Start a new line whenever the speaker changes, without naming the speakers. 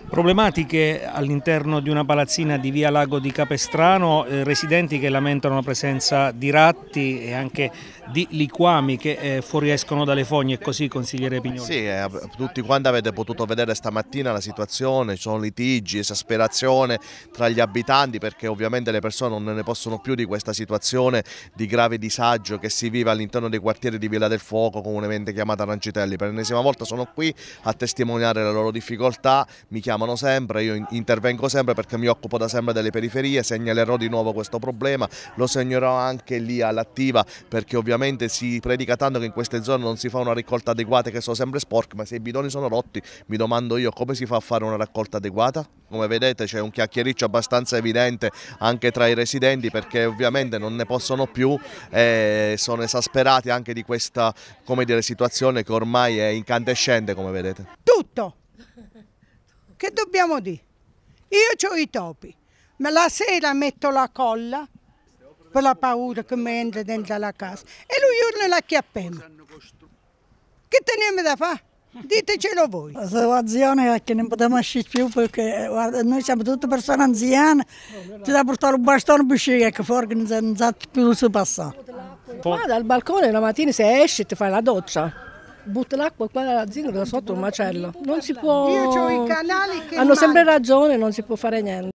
Problematiche all'interno di una palazzina di via Lago di Capestrano, residenti che lamentano la presenza di ratti e anche di liquami che fuoriescono dalle fogne, è così, consigliere Pignoli?
Sì, tutti quanti avete potuto vedere stamattina la situazione, ci sono litigi, esasperazione tra gli abitanti perché ovviamente le persone non ne possono più di questa situazione di grave disagio che si vive all'interno dei quartieri di Villa del Fuoco, comunemente chiamata Rancitelli. Per l'ennesima volta sono qui a testimoniare le loro difficoltà, mi chiamano sempre, io intervengo sempre perché mi occupo da sempre delle periferie, segnalerò di nuovo questo problema, lo segnerò anche lì all'attiva perché ovviamente si predica tanto che in queste zone non si fa una raccolta adeguata, che sono sempre sporche, ma se i bidoni sono rotti mi domando io come si fa a fare una raccolta adeguata. Come vedete c'è un chiacchiericcio abbastanza evidente anche tra i residenti perché ovviamente non ne possono più e sono esasperati anche di questa, come dire, situazione che ormai è incandescente, come vedete.
Tutto! Che dobbiamo dire? Io ho i topi, ma la sera metto la colla per la paura che mi entra dentro la casa e lui urla la chiappiamo. Che teniamo da fare? Ditecelo voi.
La situazione è che non possiamo uscire più perché guarda, noi siamo tutte persone anziane, ci da portare un bastone per uscire che fuori non sa più si passa.
Qua dal balcone la mattina se esci ti fai la doccia, butti l'acqua qua dalla zingola sotto un macello. Non si può.
Io ho i canali che
hanno sempre ragione, non si può fare niente.